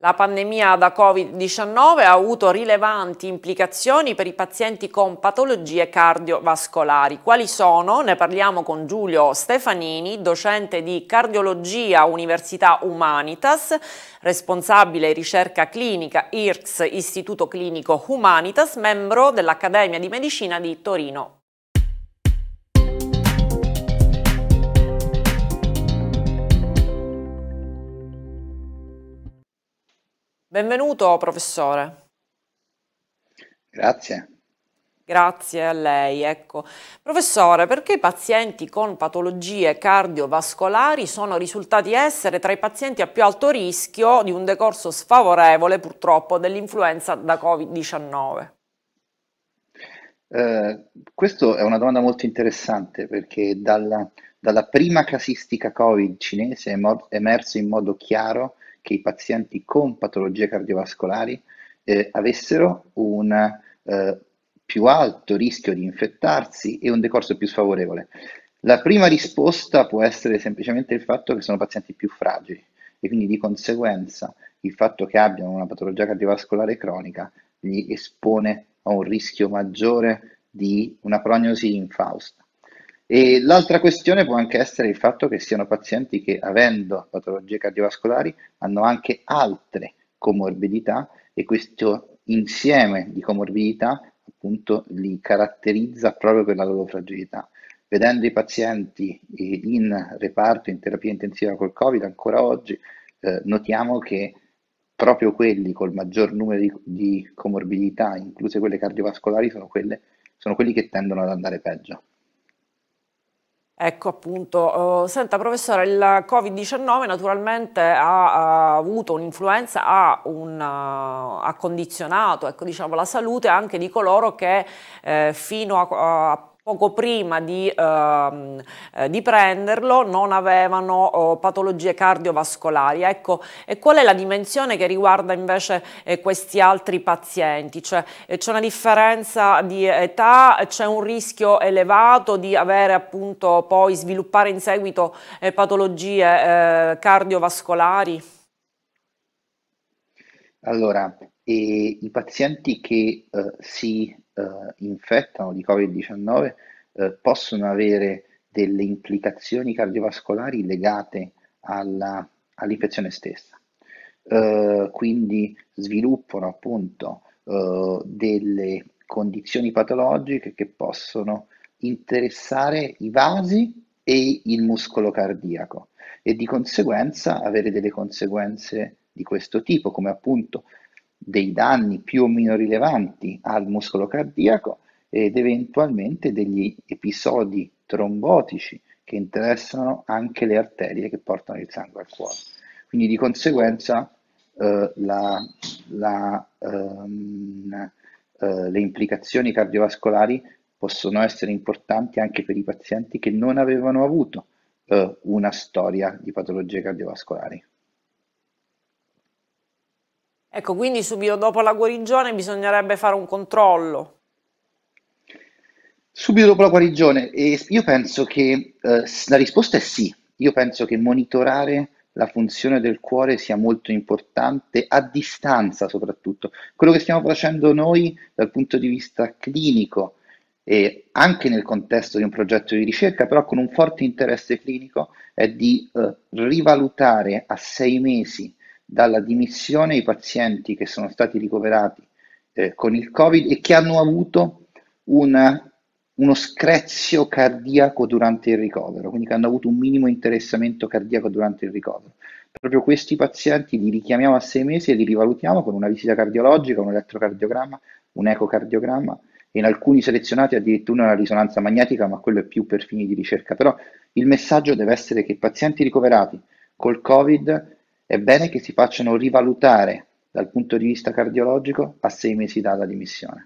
La pandemia da Covid-19 ha avuto rilevanti implicazioni per i pazienti con patologie cardiovascolari. Quali sono? Ne parliamo con Giulio Stefanini, docente di cardiologia Università Humanitas, responsabile ricerca clinica IRCS Istituto Clinico Humanitas, membro dell'Accademia di Medicina di Torino. Benvenuto professore. Grazie. Grazie a lei. Ecco. Professore, perché i pazienti con patologie cardiovascolari sono risultati essere tra i pazienti a più alto rischio di un decorso sfavorevole, purtroppo, dell'influenza da Covid-19? Questa è una domanda molto interessante perché dalla prima casistica Covid cinese è emerso in modo chiaro che i pazienti con patologie cardiovascolari avessero un più alto rischio di infettarsi e un decorso più sfavorevole. La prima risposta può essere semplicemente il fatto che sono pazienti più fragili e quindi di conseguenza il fatto che abbiano una patologia cardiovascolare cronica li espone a un rischio maggiore di una prognosi infausta. E l'altra questione può anche essere il fatto che siano pazienti che, avendo patologie cardiovascolari, hanno anche altre comorbidità e questo insieme di comorbidità appunto li caratterizza proprio per la loro fragilità. Vedendo i pazienti in reparto, in terapia intensiva col Covid, ancora oggi notiamo che proprio quelli col maggior numero di comorbidità, incluse quelle cardiovascolari, sono quelli che tendono ad andare peggio. Ecco appunto, senta professore, il Covid-19 naturalmente ha avuto un'influenza, ha condizionato, ecco, diciamo, la salute anche di coloro che fino a poco prima di prenderlo non avevano patologie cardiovascolari. Ecco, e qual è la dimensione che riguarda invece questi altri pazienti? Cioè, c'è una differenza di età, c'è un rischio elevato di avere appunto poi sviluppare in seguito patologie cardiovascolari? Allora, i pazienti che si infettano di Covid-19 possono avere delle implicazioni cardiovascolari legate all'infezione stessa. Quindi sviluppano appunto delle condizioni patologiche che possono interessare i vasi e il muscolo cardiaco e di conseguenza avere delle conseguenze di questo tipo, come appunto dei danni più o meno rilevanti al muscolo cardiaco ed eventualmente degli episodi trombotici che interessano anche le arterie che portano il sangue al cuore. Quindi di conseguenza eh, la- le implicazioni cardiovascolari possono essere importanti anche per i pazienti che non avevano avuto una storia di patologie cardiovascolari. Ecco, quindi subito dopo la guarigione bisognerebbe fare un controllo. Subito dopo la guarigione, e io penso che la risposta è sì. Io penso che monitorare la funzione del cuore sia molto importante, a distanza soprattutto. Quello che stiamo facendo noi dal punto di vista clinico e anche nel contesto di un progetto di ricerca, però con un forte interesse clinico, è di rivalutare a 6 mesi dalla dimissione i pazienti che sono stati ricoverati con il Covid e che hanno avuto una- uno screzio cardiaco durante il ricovero, quindi che hanno avuto un minimo interessamento cardiaco durante il ricovero. Proprio questi pazienti li richiamiamo a 6 mesi e li rivalutiamo con una visita cardiologica, un elettrocardiogramma, un ecocardiogramma e in alcuni selezionati addirittura una risonanza magnetica, ma quello è più per fini di ricerca. Però il messaggio deve essere che i pazienti ricoverati col Covid è bene che si facciano rivalutare dal punto di vista cardiologico a 6 mesi dalla dimissione.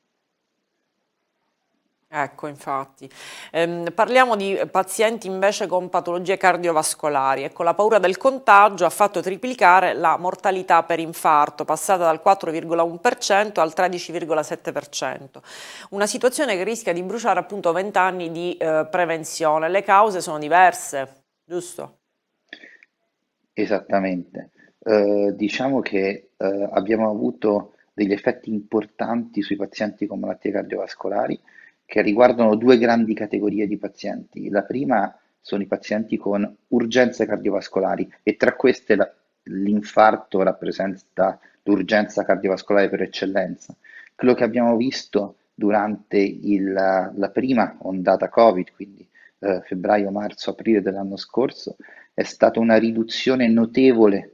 Ecco, infatti. Parliamo di pazienti invece con patologie cardiovascolari. Ecco, la paura del contagio ha fatto triplicare la mortalità per infarto, passata dal 4,1% al 13,7%. Una situazione che rischia di bruciare appunto 20 anni di prevenzione. Le cause sono diverse, giusto? Esattamente. Diciamo che abbiamo avuto degli effetti importanti sui pazienti con malattie cardiovascolari che riguardano due grandi categorie di pazienti. La prima sono i pazienti con urgenze cardiovascolari e tra queste l'infarto rappresenta l'urgenza cardiovascolare per eccellenza. Quello che abbiamo visto durante la prima ondata Covid, quindi febbraio, marzo, aprile dell'anno scorso, è stata una riduzione notevole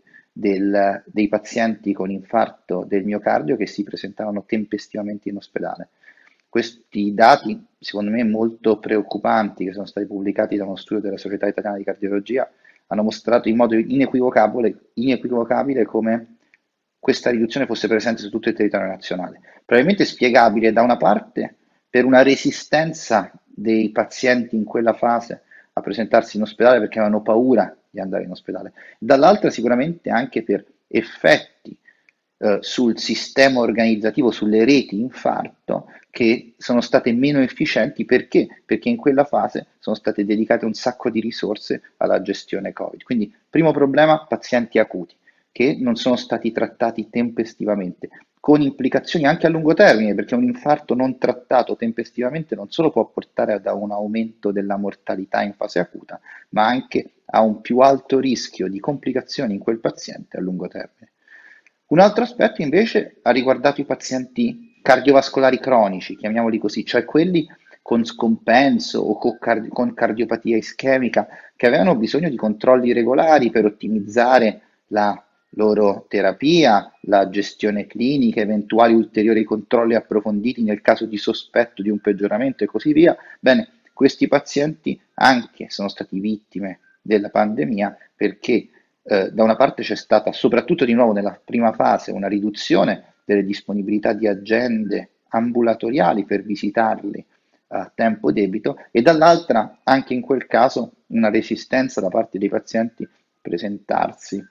dei pazienti con infarto del miocardio che si presentavano tempestivamente in ospedale. Questi dati, secondo me, molto preoccupanti, che sono stati pubblicati da uno studio della Società Italiana di Cardiologia, hanno mostrato in modo inequivocabile come questa riduzione fosse presente su tutto il territorio nazionale. Probabilmente spiegabile da una parte per una resistenza dei pazienti in quella fase a presentarsi in ospedale perché avevano paura di andare in ospedale, dall'altra sicuramente anche per effetti sul sistema organizzativo, sulle reti infarto, che sono state meno efficienti perché? Perché in quella fase sono state dedicate un sacco di risorse alla gestione Covid. Quindi, primo problema, pazienti acuti che non sono stati trattati tempestivamente, con implicazioni anche a lungo termine, perché un infarto non trattato tempestivamente non solo può portare ad un aumento della mortalità in fase acuta, ma anche a un più alto rischio di complicazioni in quel paziente a lungo termine. Un altro aspetto invece ha riguardato i pazienti cardiovascolari cronici, chiamiamoli così, cioè quelli con scompenso o con cardiopatia ischemica che avevano bisogno di controlli regolari per ottimizzare la loro terapia, la gestione clinica, eventuali ulteriori controlli approfonditi nel caso di sospetto di un peggioramento e così via. Bene, questi pazienti anche sono stati vittime della pandemia perché da una parte c'è stata, soprattutto di nuovo nella prima fase, una riduzione delle disponibilità di agende ambulatoriali per visitarli a tempo debito e dall'altra anche in quel caso una resistenza da parte dei pazienti a presentarsi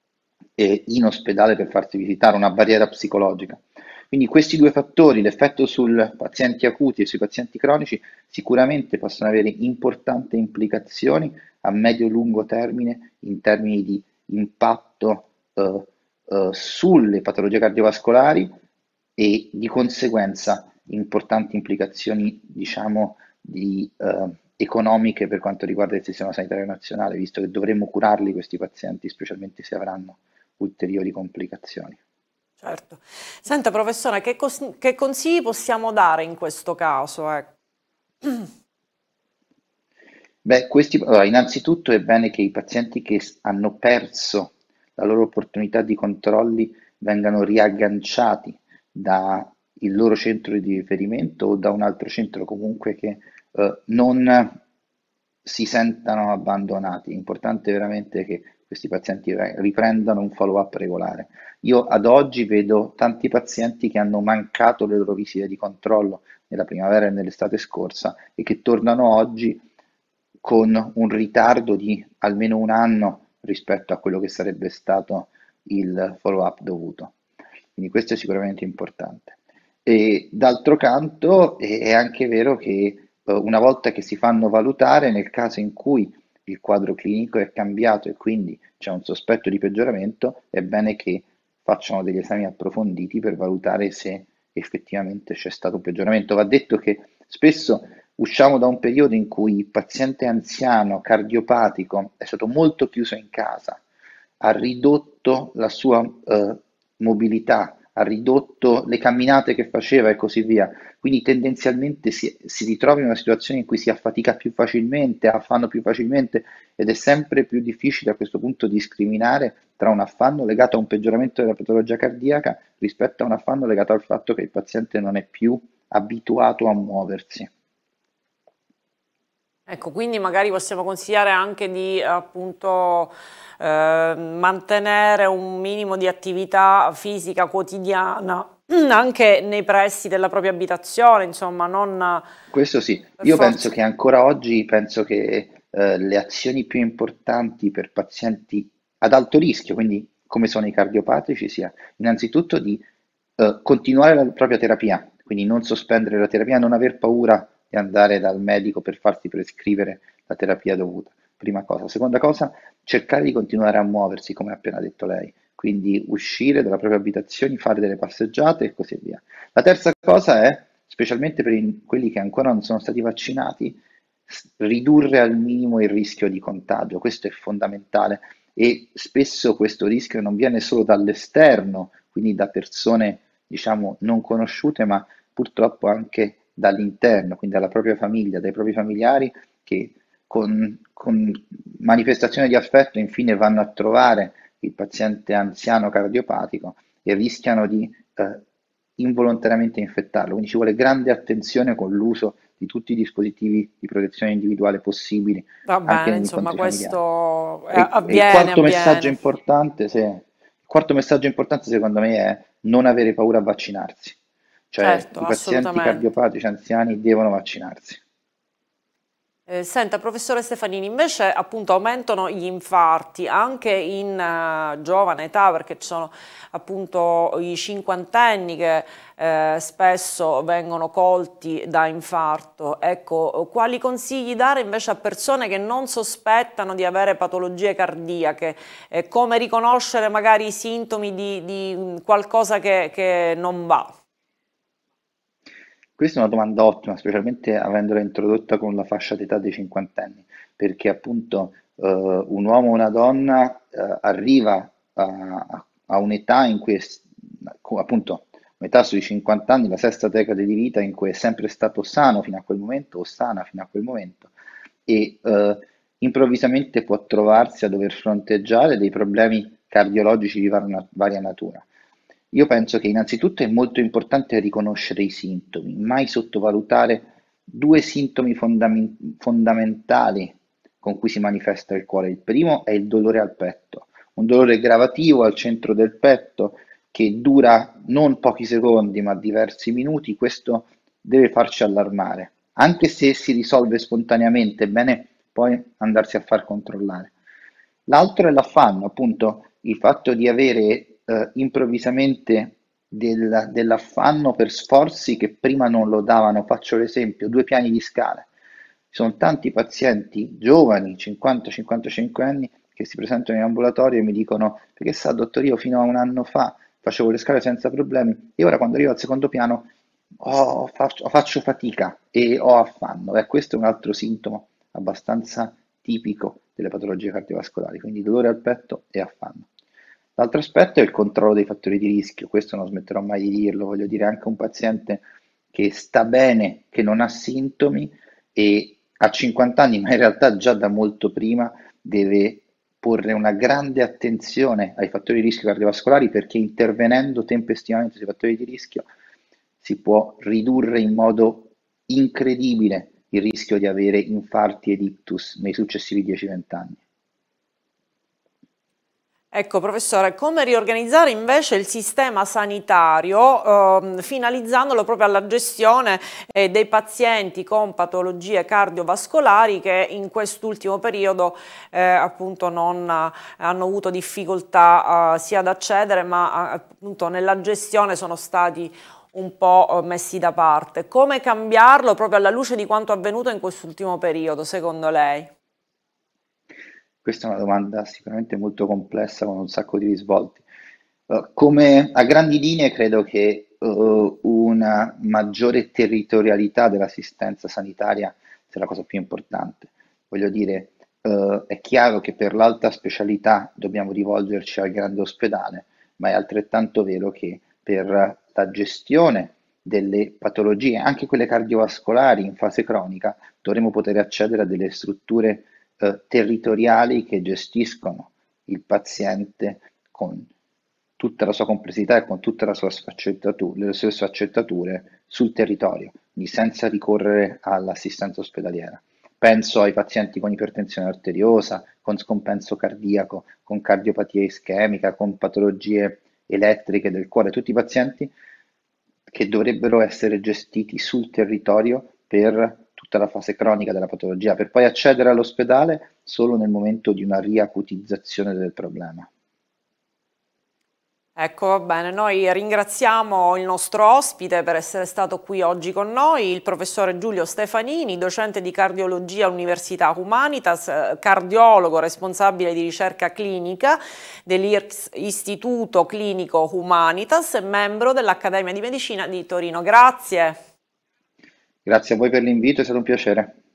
in ospedale per farsi visitare, una barriera psicologica. Quindi questi due fattori, l'effetto sui pazienti acuti e sui pazienti cronici, sicuramente possono avere importanti implicazioni a medio-lungo termine in termini di impatto sulle patologie cardiovascolari e di conseguenza importanti implicazioni, diciamo, economiche per quanto riguarda il sistema sanitario nazionale, visto che dovremmo curarli questi pazienti, specialmente se avranno ulteriori complicazioni. Certo. Senta, professore, che consigli possiamo dare in questo caso? Beh, allora, innanzitutto è bene che i pazienti che hanno perso la loro opportunità di controlli vengano riagganciati dal loro centro di riferimento o da un altro centro comunque che non si sentano abbandonati. È importante veramente che questi pazienti riprendano un follow-up regolare. Io ad oggi vedo tanti pazienti che hanno mancato le loro visite di controllo nella primavera e nell'estate scorsa e che tornano oggi con un ritardo di almeno un anno rispetto a quello che sarebbe stato il follow-up dovuto. Quindi questo è sicuramente importante. E d'altro canto è anche vero che una volta che si fanno valutare, nel caso in cui il quadro clinico è cambiato e quindi c'è un sospetto di peggioramento, è bene che facciano degli esami approfonditi per valutare se effettivamente c'è stato un peggioramento. Va detto che spesso usciamo da un periodo in cui il paziente anziano cardiopatico è stato molto chiuso in casa, ha ridotto la sua mobilità, ha ridotto le camminate che faceva e così via. Quindi tendenzialmente si ritrova in una situazione in cui si affatica più facilmente, affanno più facilmente ed è sempre più difficile a questo punto discriminare tra un affanno legato a un peggioramento della patologia cardiaca rispetto a un affanno legato al fatto che il paziente non è più abituato a muoversi. Ecco, quindi magari possiamo consigliare anche di appunto mantenere un minimo di attività fisica quotidiana anche nei pressi della propria abitazione, insomma, non Questo sì, per io penso forza. che ancora oggi penso che le azioni più importanti per pazienti ad alto rischio, quindi come sono i cardiopatici, sia innanzitutto di continuare la propria terapia, quindi non sospendere la terapia, non aver paura di andare dal medico per farsi prescrivere la terapia dovuta. Prima cosa. Seconda cosa, cercare di continuare a muoversi, come ha appena detto lei, quindi uscire dalla propria abitazione, fare delle passeggiate e così via. La terza cosa è, specialmente per quelli che ancora non sono stati vaccinati, ridurre al minimo il rischio di contagio. Questo è fondamentale e spesso questo rischio non viene solo dall'esterno, quindi da persone, diciamo, non conosciute, ma purtroppo anche dall'interno, quindi dalla propria famiglia, dai propri familiari che con manifestazione di affetto infine vanno a trovare il paziente anziano cardiopatico e rischiano di involontariamente infettarlo. Quindi ci vuole grande attenzione con l'uso di tutti i dispositivi di protezione individuale possibili Va anche bene, negli insomma, incontri familiari. questo E il avviene, quarto messaggio avviene. importante, il quarto messaggio importante secondo me è non avere paura a vaccinarsi, cioè Certo, i pazienti assolutamente. cardiopatici anziani devono vaccinarsi. Senta, professore Stefanini, invece appunto aumentano gli infarti anche in giovane età perché ci sono appunto i cinquantenni che spesso vengono colti da infarto. Ecco, quali consigli dare invece a persone che non sospettano di avere patologie cardiache? Come riconoscere magari i sintomi di qualcosa che non va? Questa è una domanda ottima, specialmente avendola introdotta con la fascia d'età dei cinquantenni, perché appunto un uomo o una donna arriva a un'età in cui, appunto, un'età sui 50 anni, la sesta decade di vita in cui è sempre stato sano fino a quel momento o sana fino a quel momento e improvvisamente può trovarsi a dover fronteggiare dei problemi cardiologici di varia natura. Io penso che innanzitutto è molto importante riconoscere i sintomi, mai sottovalutare due sintomi fondamentali con cui si manifesta il cuore. Il primo è il dolore al petto, un dolore gravativo al centro del petto che dura non pochi secondi ma diversi minuti. Questo deve farci allarmare, anche se si risolve spontaneamente, è bene poi andarsi a far controllare. L'altro è l'affanno, appunto, il fatto di avere improvvisamente dell'affanno per sforzi che prima non lo davano. Faccio l'esempio, due piani di scale. Ci sono tanti pazienti giovani, 50-55 anni, che si presentano in ambulatorio e mi dicono, perché sa, dottor, io fino a un anno fa facevo le scale senza problemi e ora quando arrivo al secondo piano faccio fatica e ho affanno. E questo è un altro sintomo abbastanza tipico delle patologie cardiovascolari, quindi dolore al petto e affanno. L'altro aspetto è il controllo dei fattori di rischio, questo non smetterò mai di dirlo, voglio dire anche un paziente che sta bene, che non ha sintomi e a 50 anni, ma in realtà già da molto prima, deve porre una grande attenzione ai fattori di rischio cardiovascolari perché intervenendo tempestivamente sui fattori di rischio si può ridurre in modo incredibile il rischio di avere infarti ed ictus nei successivi 10-20 anni. Ecco, professore, come riorganizzare invece il sistema sanitario, finalizzandolo proprio alla gestione, dei pazienti con patologie cardiovascolari che in quest'ultimo periodo, appunto non hanno avuto difficoltà, sia ad accedere, ma appunto nella gestione sono stati un po' messi da parte. Come cambiarlo proprio alla luce di quanto avvenuto in quest'ultimo periodo, secondo lei? Questa è una domanda sicuramente molto complessa con un sacco di risvolti. Come a grandi linee credo che una maggiore territorialità dell'assistenza sanitaria sia la cosa più importante. Voglio dire, è chiaro che per l'alta specialità dobbiamo rivolgerci al grande ospedale, ma è altrettanto vero che per la gestione delle patologie, anche quelle cardiovascolari in fase cronica, dovremo poter accedere a delle strutture territoriali che gestiscono il paziente con tutta la sua complessità e con tutte le sue sfaccettature sul territorio, quindi senza ricorrere all'assistenza ospedaliera. Penso ai pazienti con ipertensione arteriosa, con scompenso cardiaco, con cardiopatia ischemica, con patologie elettriche del cuore, tutti i pazienti che dovrebbero essere gestiti sul territorio per tutta la fase cronica della patologia, per poi accedere all'ospedale solo nel momento di una riacutizzazione del problema. Ecco, va bene, noi ringraziamo il nostro ospite per essere stato qui oggi con noi, il professore Giulio Stefanini, docente di cardiologia all'Università Humanitas, cardiologo responsabile di ricerca clinica dell'Istituto Clinico Humanitas e membro dell'Accademia di Medicina di Torino. Grazie. Grazie a voi per l'invito, è stato un piacere.